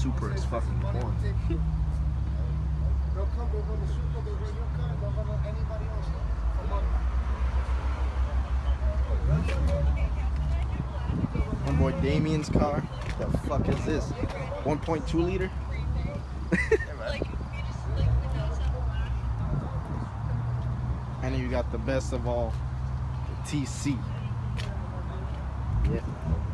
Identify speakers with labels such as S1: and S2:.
S1: super is fucking porn. My boy Damien's car. The fuck is this? 1.2 liter? And then you got the best of all, the TC. Yeah.